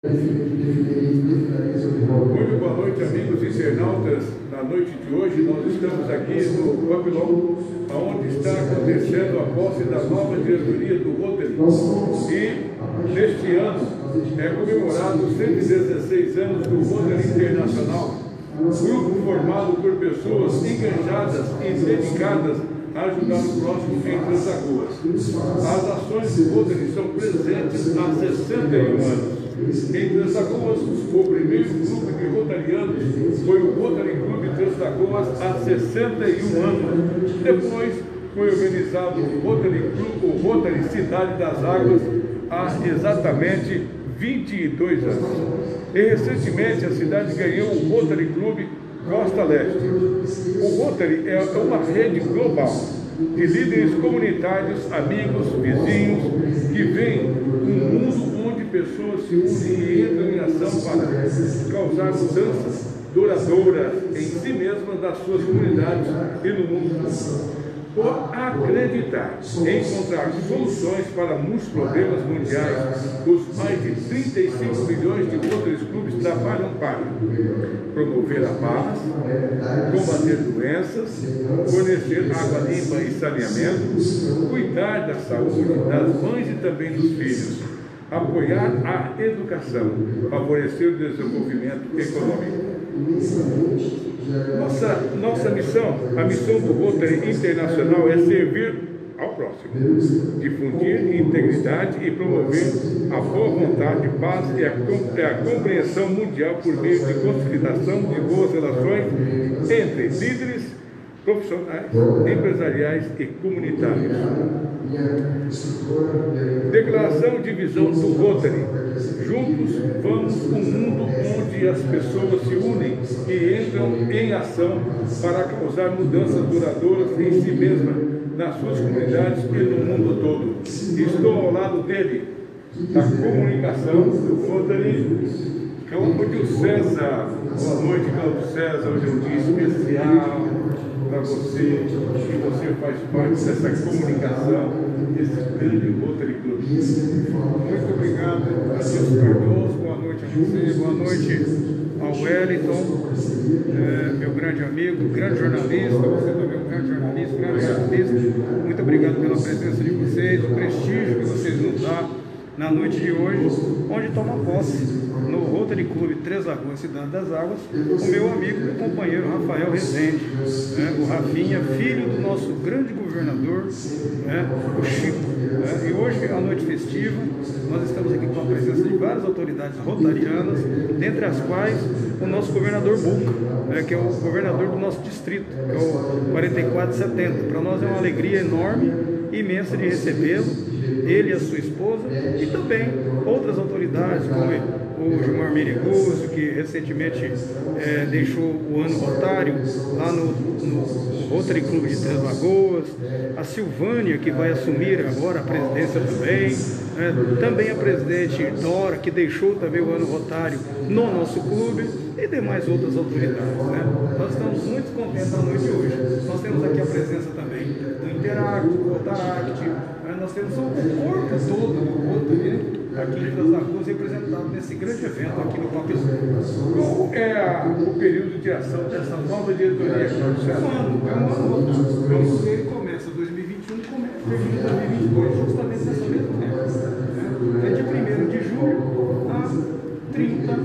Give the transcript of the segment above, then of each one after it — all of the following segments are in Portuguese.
Muito boa noite, amigos internautas. Na noite de hoje nós estamos aqui no Papilão, onde está acontecendo a posse da nova diretoria do Rotary. E neste ano é comemorado os 116 anos do Rotary Internacional, grupo formado por pessoas engajadas e dedicadas a ajudar o próximo em Transagoas. As ações do Rotary são presentes há 61 anos. Em Transagoas, o primeiro grupo de rotarianos foi o Rotary Clube Transagoas há 61 anos. Depois foi organizado o Rotary Cidade das Águas há exatamente 22 anos. E recentemente a cidade ganhou o Rotary Clube Costa Leste. O Rotary é uma rede global de líderes comunitários, amigos, vizinhos, que veem um mundo onde pessoas se unem e entram em ação para causar mudanças duradouras em si mesmas, nas suas comunidades e no mundo todo. Por acreditar em encontrar soluções para muitos problemas mundiais, os mais de 35 milhões de Rotary Clubes trabalham para promover a paz, combater doenças, fornecer água limpa e saneamento, cuidar da saúde das mães e também dos filhos, apoiar a educação, favorecer o desenvolvimento econômico. Nossa missão, a missão do Rotary Internacional é servir ao próximo, difundir integridade e promover a boa vontade, paz e a compreensão mundial por meio de consolidação de boas relações entre líderes profissionais, empresariais e comunitários. Declaração de visão do Rotary. Juntos vamos um mundo onde as pessoas se unem e entram em ação para causar mudanças duradouras em si mesmas, nas suas comunidades e no mundo todo. Estou ao lado dele, da comunicação do Rotary, Cláudio César. Boa noite, Cláudio César. Hoje é um dia especial para você, que você faz parte dessa comunicação, desse grande Rotary Club. Muito obrigado, Adilson Cardoso. Boa noite a você, boa noite ao Wellington, meu grande amigo, grande jornalista. Você também é um grande jornalista, grande jornalista. Muito obrigado pela presença de vocês, o prestígio que vocês nos dão na noite de hoje, onde toma posse no Rotary Clube Três Lagoas, Cidade das Águas, o meu amigo e companheiro Rafael Rezende, o Rafinha, filho do nosso grande governador, o Chico. E hoje, à noite festiva, nós estamos aqui com a presença de várias autoridades rotarianas, dentre as quais o nosso governador Buca, que é o governador do nosso distrito, que é o 4470. Para nós é uma alegria enorme, imensa de recebê-lo, ele e a sua esposa, e também outras autoridades, como o Gilmar Meriguso, que recentemente deixou o ano rotário lá no Rotary Clube de Três Lagoas, a Silvânia, que vai assumir agora a presidência também, também a presidente Dora, que deixou também o ano rotário no nosso clube, e demais outras autoridades. Nós estamos muito contentes na noite de hoje. Nós temos aqui a presença também do Interact, do Rotaract, nós temos o corpo todo do Rotary aqui em Três Lagoas representado nesse grande evento aqui no Papilão. Qual é o período de ação dessa nova diretoria? É um ano rotário. Ele começa 2021 e termina 2022, justamente nessa mesma época. É de 1º de julho a 30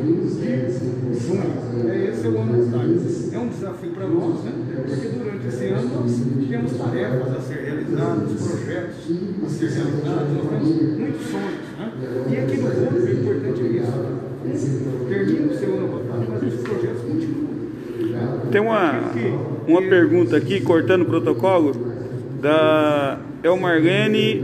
de junho. Esse é o ano rotário. É um desafio para nós, porque durante esse ano nós temos tarefas a ser realizadas, projetos a ser realizados, nós temos muitos sonhos. E aqui no Rotary é importante isso. Termina o seu ano rotário, mas os projetos continuam. Tem uma pergunta aqui, cortando o protocolo, da Elmarlene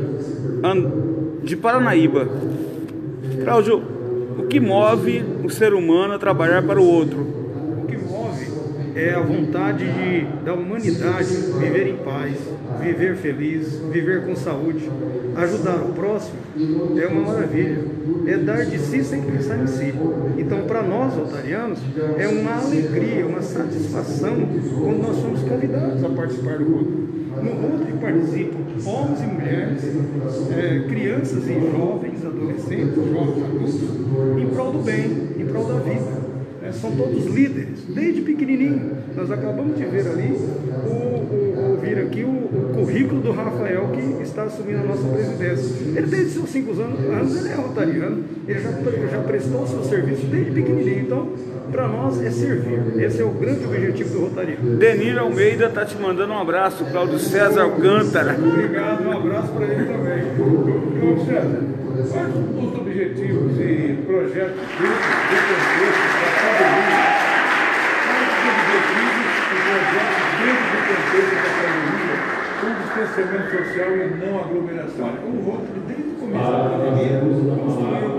de Paranaíba. Cláudio, o que move o ser humano a trabalhar para o outro? O que move é a vontade da humanidade viver em paz, viver feliz, viver com saúde, ajudar o próximo. É uma maravilha, é dar de si sem pensar em si. Então, para nós, rotarianos, é uma alegria, uma satisfação quando nós somos convidados a participar do Rotary. No Rotary participam homens e mulheres, crianças e jovens, adolescentes, jovens adultos, em prol do bem, em prol da vida. São todos líderes, desde pequenininho. Nós acabamos de ver ali, ouvir aqui o currículo do Rafael, que está assumindo a nossa presidência. Ele desde seus 5 anos ele é rotariano, ele já prestou o seu serviço desde pequenininho. Então, para nós é servir. Esse é o grande objetivo do rotariano. Denir Almeida está te mandando um abraço, Cláudio César Alcântara. Obrigado, um abraço para ele também. Cláudio César, quais os objetivos e projetos do contexto da pandemia? Quais os objetivos e projetos dentro do contexto da pandemia com distanciamento social e não aglomeração? O Rotary, desde o começo da pandemia, construiu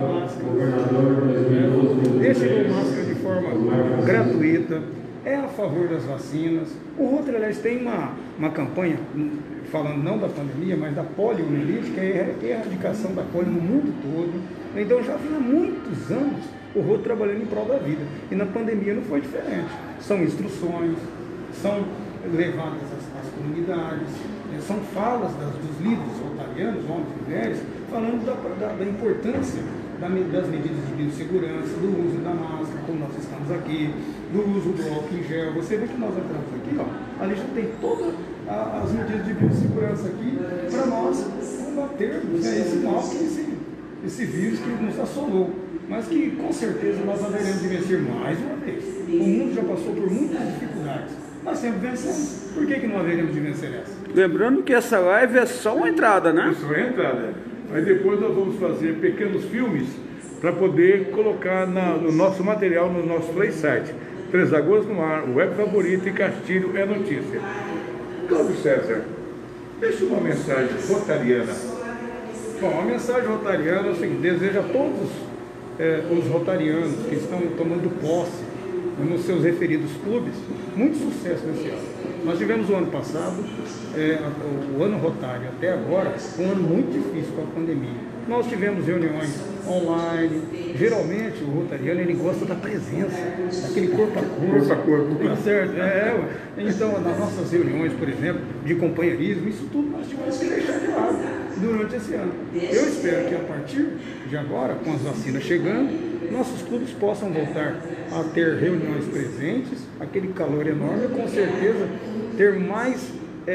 máscara, deixou máscara de forma gratuita, é a favor das vacinas. O Rotary, aliás, tem uma campanha, falando não da pandemia, mas da poliomielite, que é a erradicação da polio no mundo todo. Então já vem há muitos anos o Rotary trabalhando em prol da vida. E na pandemia não foi diferente. São instruções, são levadas às comunidades, são falas dos líderes rotarianos, homens e mulheres, falando da importância das medidas de biossegurança, do uso da máscara, como nós estamos aqui, do uso do álcool em gel. Você vê que nós entramos aqui, ó, ali já tem todas as medidas de biossegurança aqui para nós combatermos esse mal, esse vírus que nos assolou, mas que com certeza nós haveremos de vencer mais uma vez. O mundo já passou por muitas dificuldades, nós sempre vencemos. Por que não haveremos de vencer essa? Lembrando que essa live é só uma entrada, né? Isso é entrada. Mas depois nós vamos fazer pequenos filmes para poder colocar no nosso material, no nosso play site. 3 de agosto no ar, web favorito e Castilho é notícia. Cláudio César, deixa uma mensagem rotariana. Bom, a mensagem rotariana é o seguinte: desejo a todos os rotarianos que estão tomando posse nos seus referidos clubes muito sucesso nesse ano. Nós tivemos o ano passado, o ano rotário até agora, um ano muito difícil com a pandemia. Nós tivemos reuniões online. Geralmente o rotariano ele gosta da presença, daquele corpo a corpo. Tá certo? Então, nas nossas reuniões, por exemplo, de companheirismo, isso tudo nós tivemos que deixar de lado durante esse ano. Eu espero que a partir de agora, com as vacinas chegando, nossos clubes possam voltar a ter reuniões presentes, aquele calor enorme, com certeza ter mais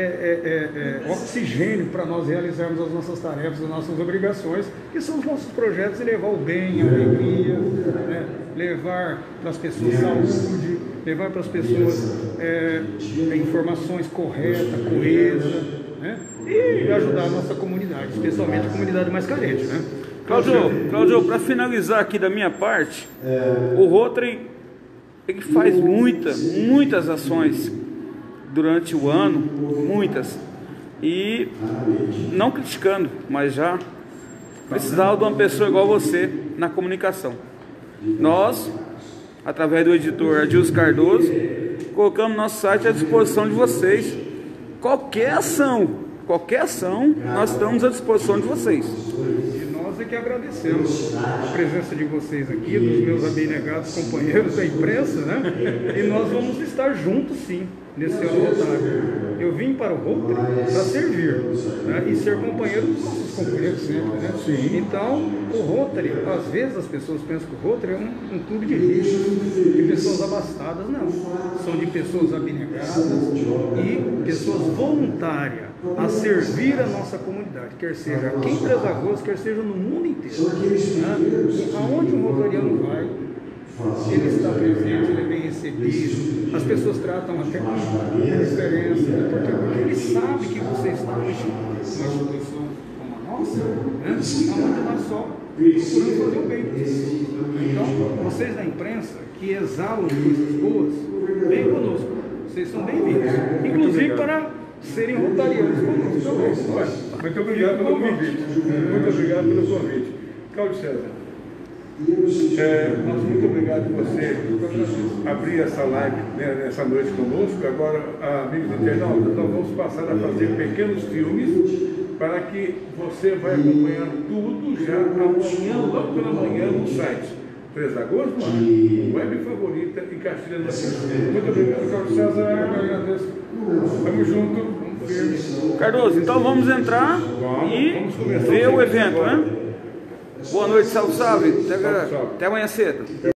oxigênio para nós realizarmos as nossas tarefas, as nossas obrigações, que são os nossos projetos, e levar o bem, a alegria, né? Levar para as pessoas saúde, levar para as pessoas informações corretas, coesas, né? E ajudar a nossa comunidade, especialmente a comunidade mais carente, né? Cláudio, para finalizar aqui da minha parte, o Rotary ele faz muitas ações durante o ano, muitas, e não criticando, mas já precisava de uma pessoa igual você na comunicação. Nós, através do editor Adilson Cardoso, colocamos nosso site à disposição de vocês. Qualquer ação, nós estamos à disposição de vocês. É que agradecemos a presença de vocês aqui, dos meus abnegados companheiros da imprensa, né? E nós vamos estar juntos sim, nesse ano rotário. Eu vim para o Rotary para servir, né? E ser companheiro dos nossos companheiros sempre, né? Sim. Então, o Rotary, às vezes as pessoas pensam que o Rotary é um clube de ricos, de pessoas abastadas. Não, são de pessoas abnegadas e pessoas voluntárias a servir a nossa comunidade, quer seja aqui em 3 de agosto, quer seja no mundo inteiro, né? Aonde um rotariano vai, ele está presente, ele é bem recebido, as pessoas tratam até com diferença, né? Porque ele sabe que você está numa instituição como a nossa, né? Onde nós só procuramos fazer o bem. Então, vocês da imprensa que exalam coisas boas, vem conosco, vocês são bem-vindos, inclusive para serem rotarianos conosco também. Muito obrigado pelo convite. Muito obrigado pelo convite. Cláudio César, muito obrigado por você abrir essa live, né, nessa noite conosco. Agora, amigos internautas, nós vamos passar a fazer pequenos filmes para que você vai acompanhar tudo já amanhã, logo pela manhã, no site 3 de agosto, web favorita e Castilho é notícia. Muito obrigado, Cláudio César. Eu agradeço. Tamo junto. firme. Cardoso, então vamos entrar Vamos começar ver o evento, agora. né? Boa noite, salve, salve. Salve, salve. Até amanhã cedo.